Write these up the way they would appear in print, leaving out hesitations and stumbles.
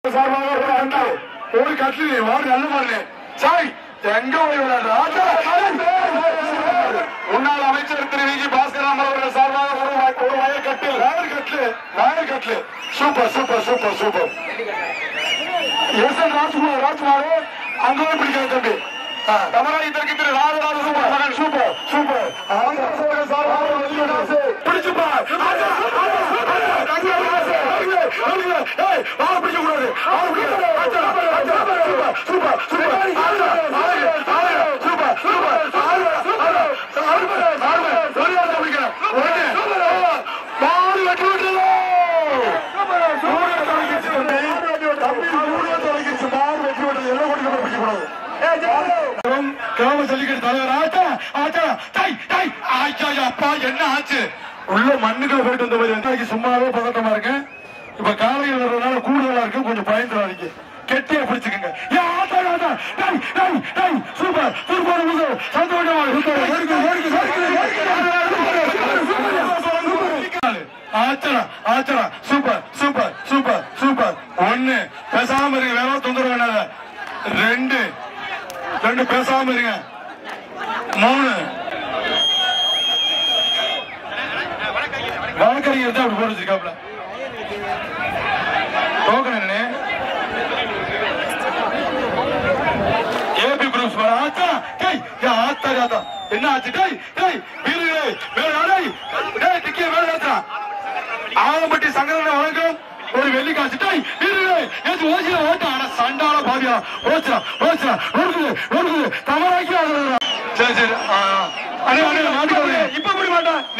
ஒரு கட்லி வாடு நல்ல பாருங்க சாய் எங்க முன்னாள் அமைச்சர் திரு வி.ஜி. பாஸ்கரன் அவர்கள் சார்பாக ஒரு வயக்கட்டில் Nair super super super super S N Rajkumar அங்க போய் பிடிக்கிற தம்பி தமிழகத்திற்கு திரு ராஜராஜ மகன் சூப்பர் சூப்பர் பிடிச்சுப்பா பிடிக்க கூடாது சூப்பர் என்ன ஆச்சு உள்ள மண்ணுக்குள்ள போயிட்டு வந்த மாதிரி சும்மாவே பதட்டமா இருக்கு. இப்ப காலையில் வர்றதுனால கூடுதலா இருக்கு, கொஞ்சம் பயந்துடாதீங்க, கெட்டியா பிடிச்சுக்கங்க. சூப்பர் ஆச்சரா சூப்பர் சூப்பர் சூப்பர் சூப்பர். ஒண்ணு பேசாம இருங்க, வேற தொந்தரவு வேணாத. ரெண்டு பேசாம இருங்க. 3 வழக்கறிஞர் தான் அப்படி போட்டு வச்சிருக்காப்ல. டோக்கன் என்ன ஏபி குரூப்ஸ் என்ன ஆச்சு? ஆலம்பட்டி சங்கரனை வழங்கும் ஒரு வெள்ளி காசு. ஓசில ஓட்ட சண்டால பாவியா ஓச்சுரா தவறாக்கி. சரி சரி இப்ப பிடி மாட்டா நீ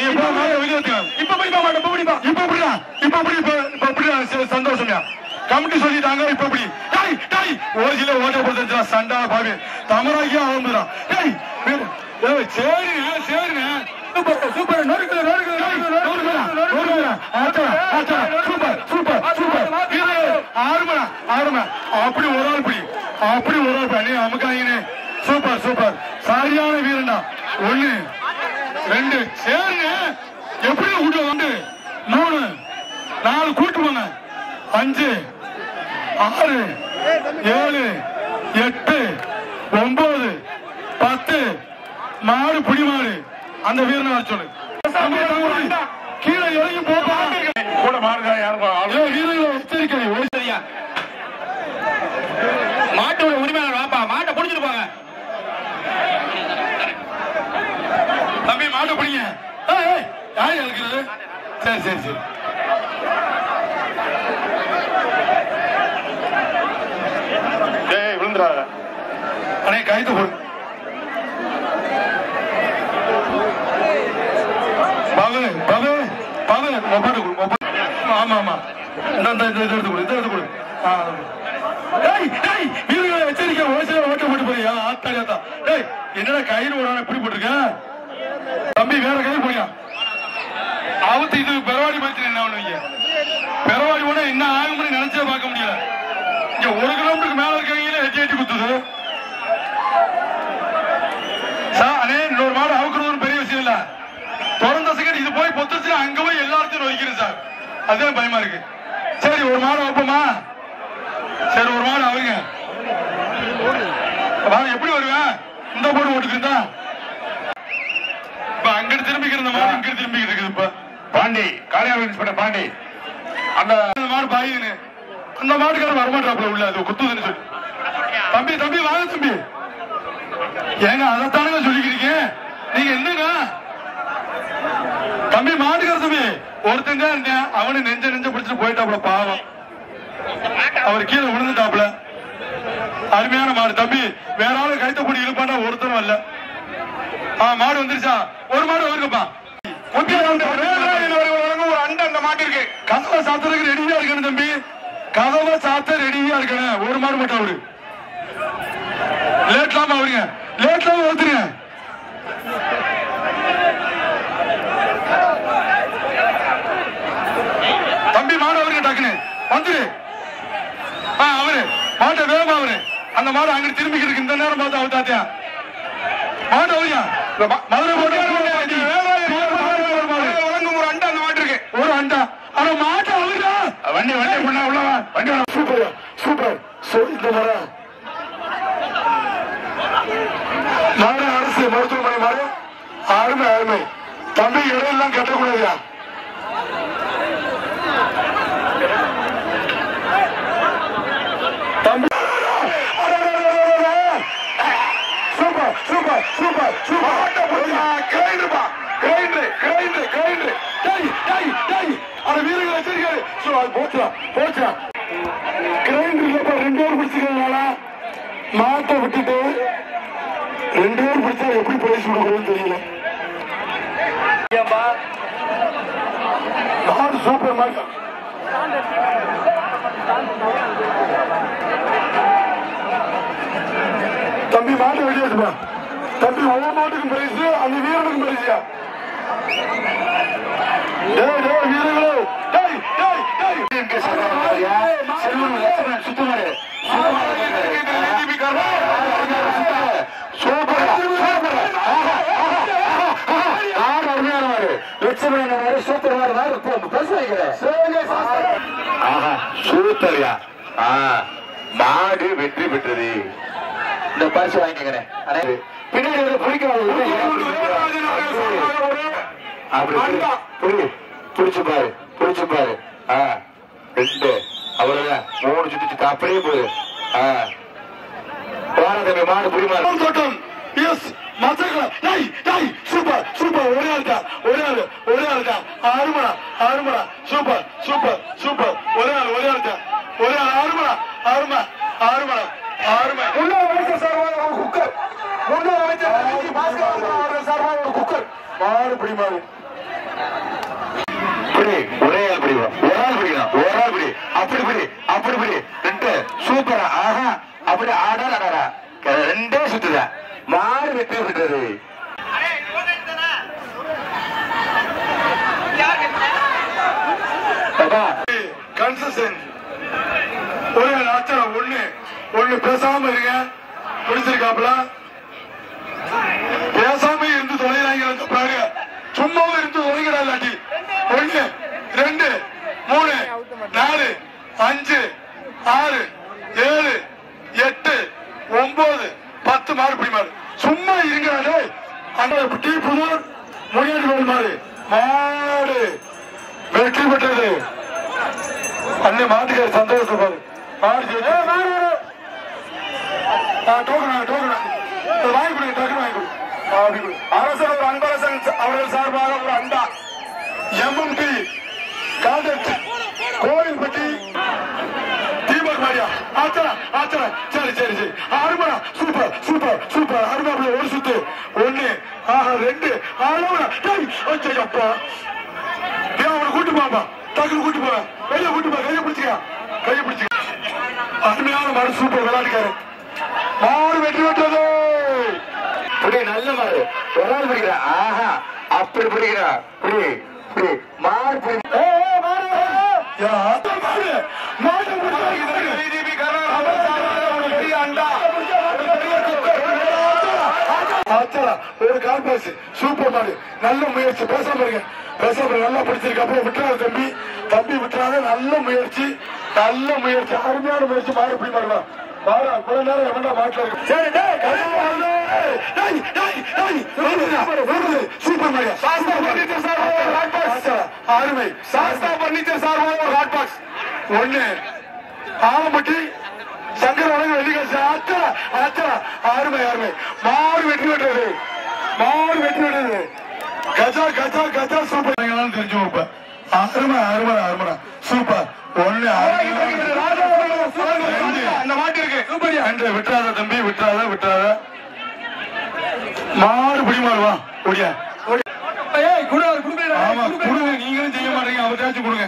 இப்ப சந்தோஷம் கமிட்டி சொல்லிட்டாங்க. இப்ப இப்படி ஓசில ஓட்ட போட்டு சண்டா பாவி தமராக்கி ஆரம்பிச்சான். சரிண்ணே சூப்பர் அப்படி ஒரு ஆள் பண்ணி அமுக்காயினே. சூப்பர் சூப்பர் சரியான வீரண்டா. 1 2 சரிங்க. எப்படி கூட்டு வந்து 3 4 கூட்டு போங்க. 5 6 7 8 9 10 மாடு பிடி மாடு அந்த வீரனை சொல்லு. கீழே இறங்கி போப்பா கூட மாறுங்க. வீரர்களை எச்சரிக்கை. மாட்டோட உரிமையாளர் வாப்பா, மாட்டை பிடிச்சிட்டு போங்க. தம்பி மாட்டை பிடிங்க. யார் இருக்கிறது? சரி சரி சரி விழுந்துறாங்க. அண்ணே கைத்து போடு. ஆமா ஆமா எடுத்து கொடு. எச்சரிக்கை ஓட்ட போட்டு போறியா? ஆத்தாடியாத்தா என்னடா கயிறு ஓடான எப்படி போட்டிருக்க தம்பி? வேற கயிறு போறியா? ஆபத்து. இது பெறவாடி போயிட்டு என்ன பண்ணுவீங்க? பெறவாடி போனா என்ன ஆகும்னு நினைச்சே பார்க்க முடியல. இங்க 1 கிலோமீட்டருக்கு மேல இருக்கவங்களே எட்டி குத்துது. அண்ணே இன்னொரு மாடு அவுக்குறது பெரிய விஷயம் இல்ல. திறந்த செகண்ட் இது போய் பொத்துச்சு, அங்க போய் எல்லாத்தையும் வைக்கிறேன் சார். அதுதான் பயமா இருக்கு. சரி ஒரு மாடு வைப்போமா? சரி ஒரு மாடு அவங்க எப்படி வருவேன்? இந்த போடு ஓட்டுக்குதா இப்ப அங்கிட்டு திரும்பிக்கிற மாடு இங்கிட்டு திரும்பிக்கிட்டு இருக்குது. இப்ப பாண்டி காளியார் இன்ஸ்பெக்டர் பாண்டி அந்த மாடு பாயின்னு அந்த மாட்டுக்காரர் வரமாட்டாப்ல உள்ள அது குத்துதுன்னு சொல்லி. தம்பி வாங்க தம்பி. ஏங்க அதைத்தானுங்க சொல்லிக்கிறீங்க நீங்க. என்னங்க தம்பி மாட்டுக்கார தம்பி ஒருத்தங்க இருந்தேன், அவனு நெஞ்ச பிடிச்சிட்டு போயிட்டாப்ல பாவம். அவர் கீழே விழுந்துட்டாப்ல. அருமையான மாடு தம்பி. வேற ஆளு கைத்த போட்டு இழுப்பாண்டா ஒருத்தரும் இல்ல. மாடு வந்துருச்சா? ஒரு மாடு வருங்கப்பா. ஒரு அண்டை அந்த மாட்டு இருக்கு. கதவை சாத்துறதுக்கு ரெடியா இருக்கணும் தம்பி. கதவை சாத்த ரெடியா இருக்கணும். ஒரு மாடு மட்டும் அவரு லேட்லாம அவருங்க லேட்லாம ஒருத்தருங்க. தம்பி மாடு அவருங்க டக்குன்னு வந்துரு. அவரு மாட்டை வேகமா அவரு அந்த மாடு அங்கிட்டு திரும்பிக்கிட்டு இந்த நேரம் பார்த்து அவுத்தாத்தியா மாடு அவரியா மதுரை போட்டு ஒரு அண்டா அந்த மாட்டு இருக்கு. ஒரு அண்டா ஆனா மாட்டை அவருங்க வண்டி பண்ணா உள்ளவா வண்டி சூப்பர் சூப்பர். இந்த முறை மாடு அரசு மருத்துவமனை மாடு அருமை அருமை. தம்பி இடையெல்லாம் கட்டக்கூடாதா? தம்பி சூப்பர் சூப்பர் சூப்பர் சூப்பர். கிரைண்டர்பா கிரைண்டர் கிரைண்டர் கிரைண்டர். அந்த வீரர்கள் வச்சிருக்காரு. போச்சா போச்சா. கிரைண்டர் 2 பேர் பிடிச்சிருக்கனால மாட்டை விட்டுட்டு 2 பேர் பிடிச்சா எப்படி பிரைஸ் கொடுக்கணும்னு தெரியல. மாடு சூப்பர் மாடு. தம்பி மாட்டை வெளியேற்றுமா. தம்பி ஒவ்வொரு மாட்டுக்கும் பிரைஸ், அந்த வீரனுக்கும் பிரைஸியா? வீரர்களே சுத்தமாரு சூத்தரியா மாடு வெற்றி பெற்றது. இந்த பரிசு வாங்கிக்கிறேன். பின்னாடி பிடிச்சு பாரு பிடிச்சு பாரு. 2 அவ்வளவுதான். 3 சுத்தி அப்படியே போகுது. மாடு புரியுமா? Super super. ஒரே ஆளுதா ஒரே ஆளு ஒரே ஆளுதா. ஆறுமடா ஆறுமடா. Super super super. ஒரே ஆள் ஒரே ஆளுதா ஒரே ஆள். ஆறுமடா ஆறுமா ஆறுமடா ஆறுமை. முன்னாள் அமைச்சர் சார்பாக ஒரு குக்கர். முன்னாள் அமைச்சர் பாஸ்கர் சார்பாக ஒரு குக்கர். மாடு பிடிமாறு ஒரே ஆள் பிடிவா. ஒரு ஆள் பிடிக்கலாம். ஒரு ஆள் பிடி. அப்படி பிடி அப்படி பிடி. 2 சூப்பரா. ஆஹா அப்படி ஆடா 2 சுத்துதா. மாடு வெற்றி பெற்றது. கன்செஷன் ஒரே ஆச்சாரம். ஒண்ணு பேசாம இருங்க. பிடிச்சிருக்காப்ல பேசாம இருந்து தொலைகிறாங்க பாருங்க. சும்மாவும் இருந்து தொலைகிறா. இல்லாட்டி 1 2 3 4 5 6 7 8 9 10 மாடு பிடிமாறு. சும்மா இருங்கிறாரு. அந்த டீ புதூர் முனியாண்டி கோயில் மாடு மாடு வெற்றி பெற்றது. அன்னை மாட்டுக்கார் சந்தோஷப்பாரு. மாடு வாங்கி கொடுங்க. டக்குனு வாங்கி கொடு. அரசர் ஒரு அன்பரசன் அவர்கள் சார்பாக ஒரு அண்டா எம்எம்பி கான்ட்ராக்ட் கோவில்பட்டி தீபக் மாரியா. ஆச்சரா ஆச்சரா. சரி சரி சரி. அருமடா சூப்பர் சூப்பர் சூப்பர். அருமாப்புல ஒரு சுத்து. 1 2 அப்பா அவனை கூட்டு போப்பா. டக்குனு கூட்டு போவ. கையை கூட்டு போ. கையை பிடிச்சிக்க கையை பிடிச்சிக்க. அருமையான மாடு. சூப்பர் விளையாட்டுக்காரு. மாடு வெற்றி பெற்றது. நல்ல மாடு. ஒரு ஆள் பிடிக்கிறா. ஆஹா அப்படி பிடிக்கிறா. மாடு ஒரு கால் பாஸ். சூப்பர் மாடு. நல்ல முயற்சி. பேசாம இருங்க. பேசாம நல்லா பிடிச்சிருக்கு. அப்புறம் விட்டுறாரு தம்பி. தம்பி விட்டுறாங்க. நல்ல முயற்சி நல்ல முயற்சி. அருமையான முயற்சி. மாடு எப்படி மாறுவா பாரா. கொஞ்ச நேரம் எவன்டா மாட்டில இருக்கு. சரி சூப்பர் மாரியா. சாஸ்தா பர்னிச்சர் சார் அருமை. Sastha furniture sir hot box. 1 Alampatti Shankar வழங்க வெளிக்காசு. ஆச்சரா ஆச்சரா. அருமை அருமை. மாடு வெற்றி பெற்றது. மாடு வெற்றி பெற்றது. கஜா கஜா கஜா. சூப்பர் தெரிஞ்சு வைப்ப. அருமை அருமை அருமை. சூப்பர். 1 அந்த மாட்டு இருக்கு. சூப்பர். அன்று விட்டுறாத தம்பி. விட்டுறாத விட்டுறாத. மாடு பிடிமாடுவா. ஒடியா ஆமா கொடுங்க. நீங்களும் செய்ய மாட்டீங்க. அவர்தாச்சும் கொடுங்க.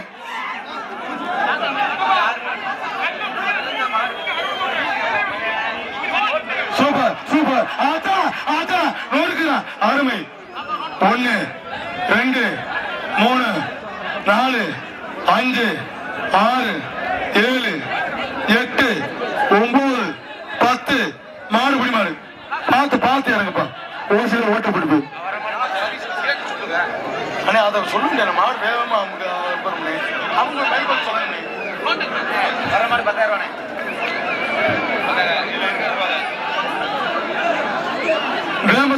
Super super. ஆச்சா ஆச்சா. நோடுக்குறா. அருமை. 1 2 3 4 5 6 7 8 9 10 மாடு பிடி மாடு. பார்த்து பார்த்து இறங்கப்பா. ஒரு சில ஓட்ட பிடிப்பு. ஆனா அதை சொல்லுங்க. மாடு வேகமா அவங்க சொல்லுங்க. வர மாதிரி 10,000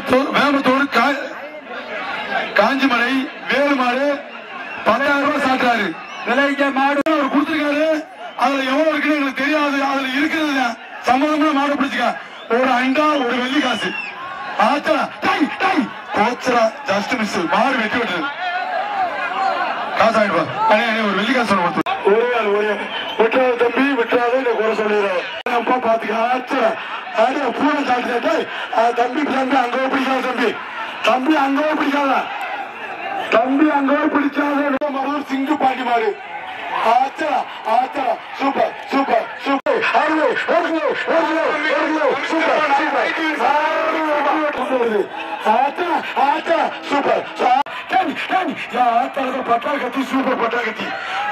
வேமத்தோடு காஞ்சிமலை வேலுமாடு 10,000 ரூபாய் சாட்டுறாரு. விலைக்கு மாடு அவர் கொடுத்திருக்காரு. அதுல எவ்வளவு இருக்குன்னு எங்களுக்கு தெரியாது. அதுல இருக்கிறது சம்பந்தமா மாடு பிடிச்சுக்க. ஒரு அண்டா ஒரு வெள்ளி காசு. கோச்சரா ஜஸ்ட் மிஸ். மாடு வெட்டி விட்டுரு. காசு ஆயிடுவா. ஒரு வெள்ளி காசு ஒரே விட்டுறாது தம்பி, விட்டுறாது குறை சொல்லிடுறோம். பூனை சாப்பிட்டு தம்பி தம்பி அங்கே பிடிக்காத தம்பி, தம்பி அங்கே பிடிக்காத தம்பி அங்கே பிடிக்காத மருதூர் சிங்கு பாண்டி மாடு. ஆச்சரா ஆச்சரா சூப்பர் சூப்பர் சூப்பர். சூப்பர் பட்டா கத்தி சூப்பர் பட்டா கத்தி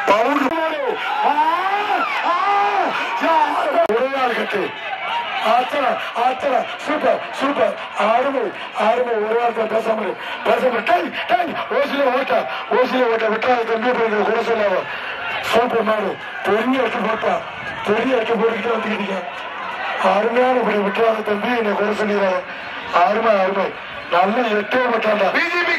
ஒரே ஆள் கட்டு. ஆச்சரா ஆச்சரா சூப்பர் சூப்பர். ஆறுமை ஆறுமை ஒரு வார்த்தை பேசாமல் ஓசில ஓட்ட விட்டாது தம்பி கூட சொல்லாம சூப்பர் மாடு. பெரிய எடுத்து போட்டா பெரிய எடுத்து போட்டுக்கிட்டு வந்துக்கிட்டீங்க. அருமையான இப்படி விட்டுறாத தம்பி என்னை கூட சொல்லிடுறாங்க. அருமை அருமை நல்ல எட்டே விட்டாண்டா. பிஜேபி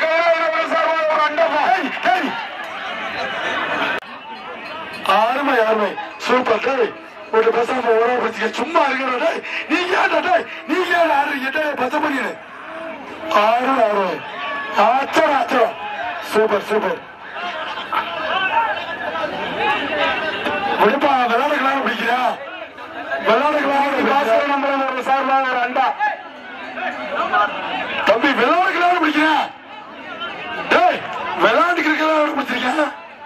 அருமை அருமை சூப்பர். ஒரு பேசாம ஓரா பச்சிக்க சும்மா இருக்கிற நீங்க ஆடுறீங்க பச்சை பண்ணிடு. அருமை அருமை ஆச்சரம் ஆச்சரம் சூப்பர் சூப்பர். விடுப்பா விளையாடுக்கலாம் பிடிக்கிறா விளையாடுக்கலாம் நம்ம சார்பாக ஒரு அண்டா தம்பி விளையாடுக்கலாம் பிடிக்கிறா. விளையாண்டுக்கு இருக்கலாம் பிடிச்சிருக்கா.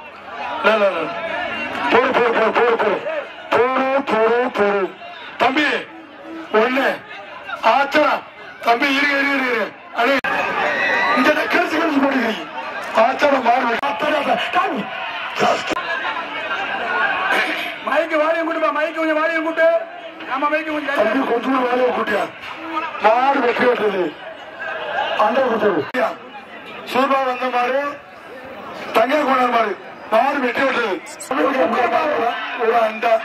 போடு போடு போடு போடு போடு போடு போடு போடு தம்பி ஒண்ணு ஆச்சரா தம்பி இருங்க இருங்க இருங்க அடே இந்த கழிச்சு கழிச்சு போடுகிறீங்க. ஆச்சரம் மாறு மைக்கு வாரியம் கூட்டுப்பா. மைக்கு கொஞ்சம் வாரியம் கூட்டு. நம்ம மைக்கு கொஞ்சம் கொஞ்சம் வாரியம் கூட்டியா. மாடு வெற்றி வெட்டது அந்த கூட்டு சூர்பா வந்த மாடு தங்க கோணர் மாடு மாடு வெற்றி வெட்டது ஒரு அண்டா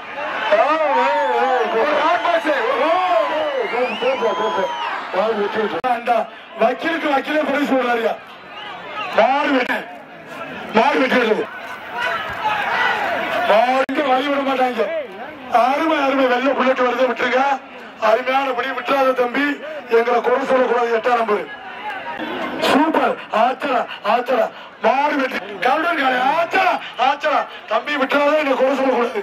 அண்டா வக்கீலுக்கு வக்கீலே பரிசு சொல்றாரியா. மாடு வெட்டு மாடு வெட்டி மாடுக்கு வழி விட மாட்டாங்க. அருமை அருமை வெள்ள புள்ளட்டு வருது விட்டுருங்க. அருமையான படி விட்டுறாத தம்பி எங்களை குறை சொல்லக்கூடாது. 8ஆம் நம்பர் சூப்பர் ஆச்சரா ஆச்சரா மாடு வெட்டி கவுடன் காலை ஆச்சரா ஆச்சரா தம்பி விட்டுறாத எங்களை குறை சொல்லக்கூடாது.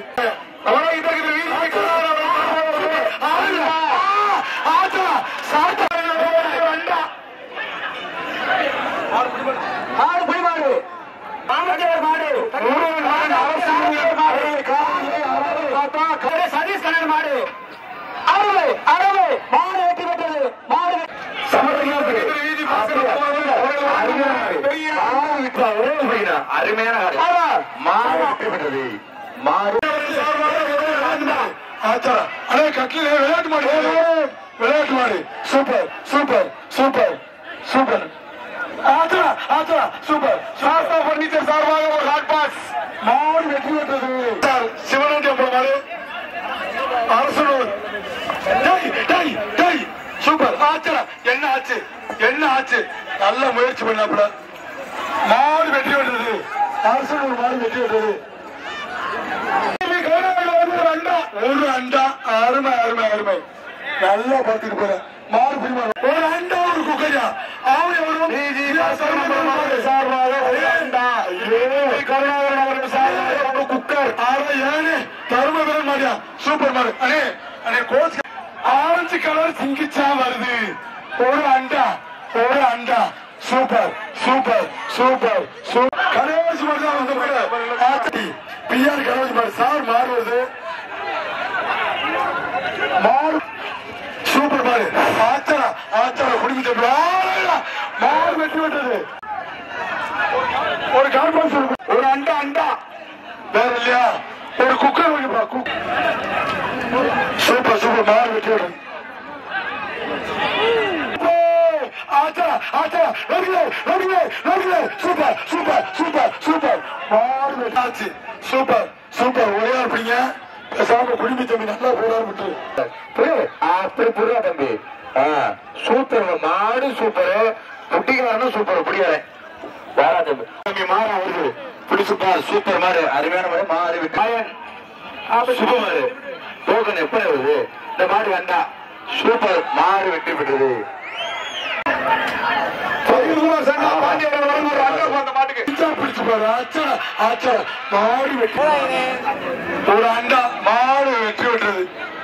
சதீஷ் கண்ணன் மாடு அறுவை அறுவை மாடு வெட்டி விட்டது. மாடு அருமையான கட்டில விளையாட்டு மாடு விளையாட்டு மாடு சூப்பர் சூப்பர் சூப்பர் சூப்பர். ஆச்சரா ஆச்சரா சூப்பர். சாஸ்தா பர்னிச்சர் சார்பாக ஒரு ஹாட் பாஸ் மாடு வெற்றி பெற்றது. சிவனூட்டி அப்புறம் மாடு அரசனூர் சூப்பர். ஆச்சரா என்ன ஆச்சு என்ன ஆச்சு நல்ல முயற்சி பண்ணாப்புல மாடு வெற்றி பெற்றது. அரசனூர் மாடு வெற்றி பெற்றது. ஒரு அண்டா அருமை அருமை அருமை நல்லா பார்த்துட்டு போற மாடு பிரிமா ஒரு அண்டா ஒரு குக்கரியா அவன் எவரும் குக்கர் ஏழு தருமபுரம் மாடியா சூப்பர் மாடு. அண்ணே அண்ணே கோச் ஆரஞ்சு கலர் சிங்கிச்சா வருது. ஒரு அண்டா super super super super. Ganesh மாடு தான் வந்து பிஆர் கணேஷ் மாடு சார் மாடு வருது. மாடு சூப்பர் மாடு ஆச்சரா ஆச்சரா குடிமிட்ட மாடு வெட்டி விட்டது. ஒரு கார்பன்ஸ் ஒரு அண்டா அண்டா வேற இல்லையா. ஒரு குக்கர் சூப்பர் சூப்பர் மாடு வெட்டி விட்டது. ஆச்சரா ஆச்சரா சூப்பர் சூப்பர் சூப்பர் சூப்பர் மாடு வெட்டாச்சு. சூப்பர் சூப்பர் ஒரே அப்படிங்க பேசாம குடிமி தம்பி நல்லா போடாம விட்டு அப்படி புரியா தம்பி சூப்பர் மாடு சூப்பர் குட்டிக்காரனும் சூப்பர் பிடிக்காரு தம்பி மாடு வருது பிடிச்சுப்பா சூப்பர் மாடு அருமையான மாடு மாடு விட்டு சூப்பர் மாடு டோக்கன் எப்படி வருது இந்த மாடு வேண்டாம் சூப்பர் மாடு வெற்றி பெற்றது மாடு வெற்றி ஒரு அண்டா மாடு வெற்றி பெற்றது